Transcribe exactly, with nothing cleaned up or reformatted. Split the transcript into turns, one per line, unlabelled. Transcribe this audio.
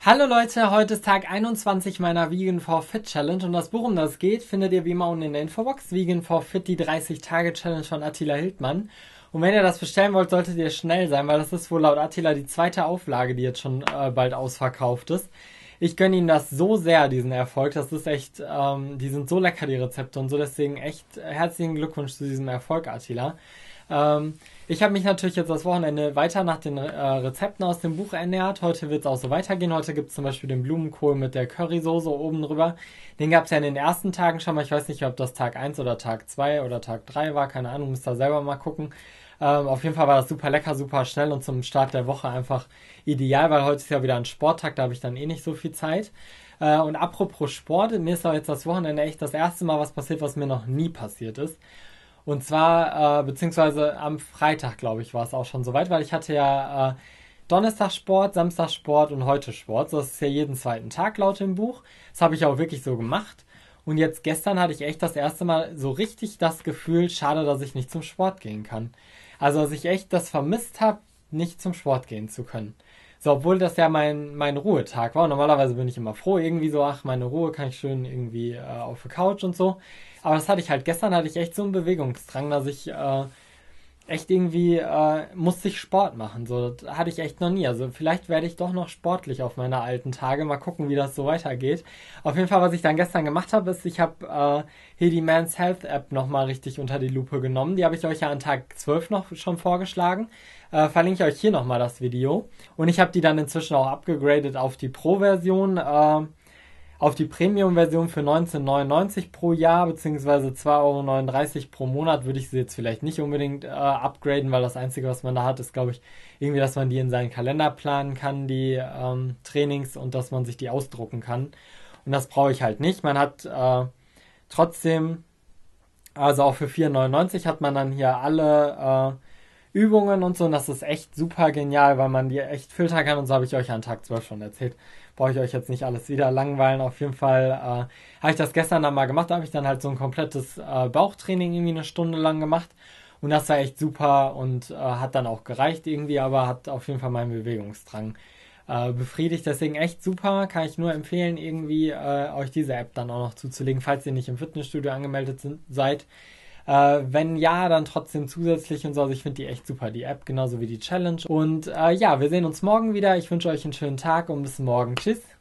Hallo Leute, heute ist Tag einundzwanzig meiner Vegan for Fit Challenge und das Buch, um das geht, findet ihr wie immer unten in der Infobox. Vegan for Fit, die dreißig Tage Challenge von Attila Hildmann. Und wenn ihr das bestellen wollt, solltet ihr schnell sein, weil das ist wohl laut Attila die zweite Auflage, die jetzt schon äh, bald ausverkauft ist. Ich gönne ihnen das so sehr, diesen Erfolg. Das ist echt, ähm, die sind so lecker, die Rezepte und so. Deswegen echt herzlichen Glückwunsch zu diesem Erfolg, Attila. Ähm, ich habe mich natürlich jetzt das Wochenende weiter nach den äh, Rezepten aus dem Buch ernährt. Heute wird es auch so weitergehen. Heute gibt es zum Beispiel den Blumenkohl mit der Currysoße oben drüber. Den gab es ja in den ersten Tagen schon mal. Ich weiß nicht, ob das Tag eins oder Tag zwei oder Tag drei war. Keine Ahnung, müsst ihr selber mal gucken. Ähm, auf jeden Fall war das super lecker, super schnell und zum Start der Woche einfach ideal, weil heute ist ja wieder ein Sporttag, da habe ich dann eh nicht so viel Zeit. Äh, und apropos Sport, mir ist auch jetzt das Wochenende echt das erste Mal was passiert, was mir noch nie passiert ist. Und zwar, äh, beziehungsweise am Freitag, glaube ich, war es auch schon soweit, weil ich hatte ja äh, Donnerstag Sport, Samstag Sport und heute Sport. So, das ist ja jeden zweiten Tag laut dem Buch. Das habe ich auch wirklich so gemacht. Und jetzt gestern hatte ich echt das erste Mal so richtig das Gefühl, schade, dass ich nicht zum Sport gehen kann. Also, dass ich echt das vermisst habe, nicht zum Sport gehen zu können. So, obwohl das ja mein, mein Ruhetag war. Normalerweise bin ich immer froh, irgendwie so, ach, meine Ruhe kann ich schön irgendwie äh, auf der Couch und so. Aber das hatte ich halt gestern, hatte ich echt so einen Bewegungsdrang, dass ich äh, echt irgendwie äh, musste ich Sport machen. So, das hatte ich echt noch nie. Also vielleicht werde ich doch noch sportlich auf meine alten Tage. Mal gucken, wie das so weitergeht. Auf jeden Fall, was ich dann gestern gemacht habe, ist, ich habe äh, hier die Men's Health App nochmal richtig unter die Lupe genommen. Die habe ich euch ja an Tag zwölf noch schon vorgeschlagen. Äh, verlinke ich euch hier nochmal das Video. Und ich habe die dann inzwischen auch abgegradet auf die Pro-Version. Äh, auf die Premium-Version für neunzehn neunundneunzig pro Jahr, beziehungsweise zwei Euro neununddreißig pro Monat, würde ich sie jetzt vielleicht nicht unbedingt äh, upgraden, weil das Einzige, was man da hat, ist, glaube ich, irgendwie, dass man die in seinen Kalender planen kann, die ähm, Trainings, und dass man sich die ausdrucken kann. Und das brauche ich halt nicht. Man hat äh, trotzdem, also auch für vier neunundneunzig hat man dann hier alle äh, Übungen und so, und das ist echt super genial, weil man die echt filtern kann, und so habe ich euch an Tag zwölf schon erzählt. Brauche ich euch jetzt nicht alles wieder langweilen. Auf jeden Fall äh, habe ich das gestern dann mal gemacht. Da habe ich dann halt so ein komplettes äh, Bauchtraining irgendwie eine Stunde lang gemacht. Und das war echt super und äh, hat dann auch gereicht irgendwie, aber hat auf jeden Fall meinen Bewegungsdrang äh, befriedigt. Deswegen echt super. Kann ich nur empfehlen, irgendwie äh, euch diese App dann auch noch zuzulegen, falls ihr nicht im Fitnessstudio angemeldet sind, seid. Äh, wenn ja, dann trotzdem zusätzlich und so. Also ich finde die echt super, die App, genauso wie die Challenge. Und äh, ja, wir sehen uns morgen wieder. Ich wünsche euch einen schönen Tag und bis morgen. Tschüss.